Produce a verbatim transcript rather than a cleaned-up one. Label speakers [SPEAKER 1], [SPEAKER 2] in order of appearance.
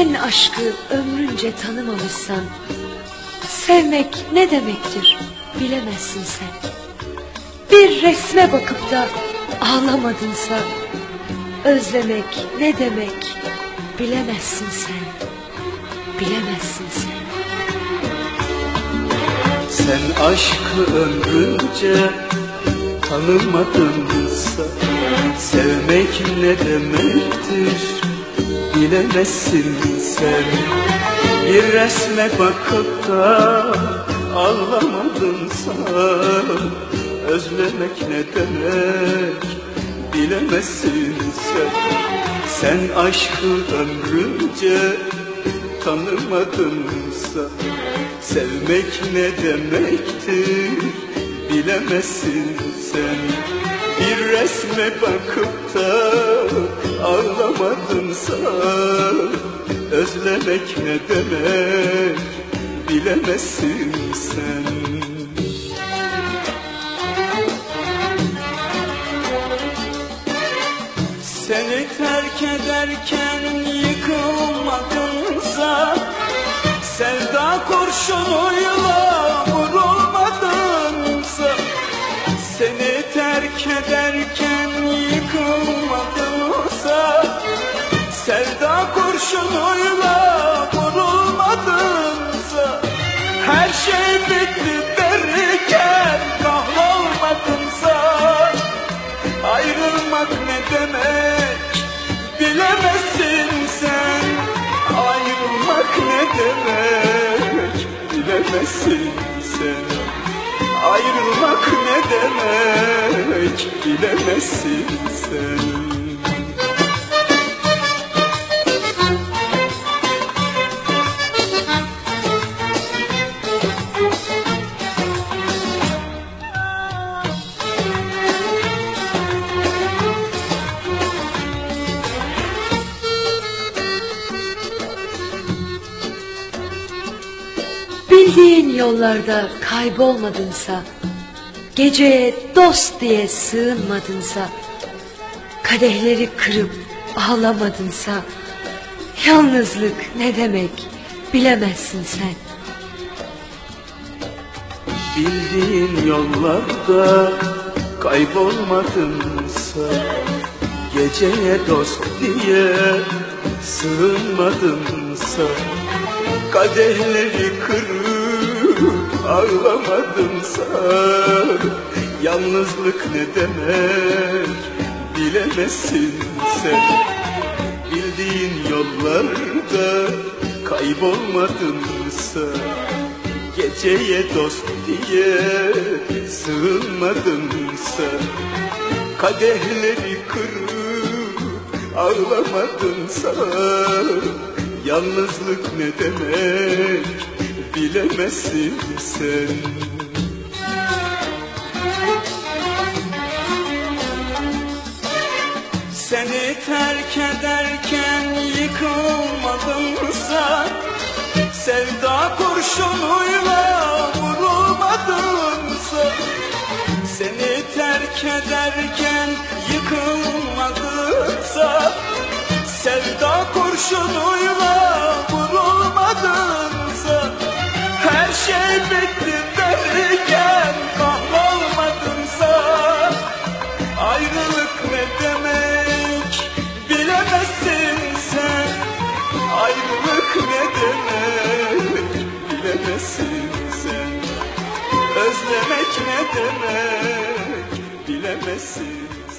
[SPEAKER 1] Sen aşkı ömrünce tanımamışsan, sevmek ne demektir bilemezsin sen. Bir resme bakıp da ağlamadınsa, özlemek ne demek bilemezsin sen, bilemezsin sen.
[SPEAKER 2] Sen aşkı ömrünce tanımadınsa, sevmek ne demektir bilemezsin sen. Bir resme bakıp da ağlamadınsa, özlemek ne demek bilemezsin sen. Sen aşkı ömrünce tanımadınsa, sevmek ne demektir bilemezsin sen. Bir resme bakıp da ağlamadınsa, özlemek ne demek bilemezsin sen. Seni terk ederken yıkılmadınsa, sevda kurşunuyla vurulmadınsa, seni terk ederken yıkılmadınsa, sevda kurşunuyla vurulmadınsa, her şey bitti derken kahrolmadınsa, ayrılmak ne demek bilemezsin sen. Ayrılmak ne demek bilemezsin sen. Ayrılmak ne demek bilemezsin sen.
[SPEAKER 1] Bildiğin yollarda kaybolmadınsa, geceye dost diye sığınmadınsa, kadehleri kırıp ağlamadınsa, yalnızlık ne demek bilemezsin sen.
[SPEAKER 2] Bildiğin yollarda kaybolmadınsa, geceye dost diye sığınmadınsa, kadehleri kırıp ağlamadınsa, yalnızlık ne demek bilemezsin sen. Bildiğin yollarda kaybolmadınsa, geceye dost diye sığınmadınsa, kadehleri kırıp ağlamadınsa, yalnızlık ne demek bilemezsin sen. Seni terk ederken yıkılmadınsa, sevda kurşunuyla vurulmadınsa, seni terk ederken yıkılmadınsa, sevda kurşunuyla vurulmadınsa, her şey bitti derken kahrolmadınsa, ayrılık ne demek bilemezsin sen. Ayrılık ne demek bilemezsin sen. Özlemek ne demek bilemezsin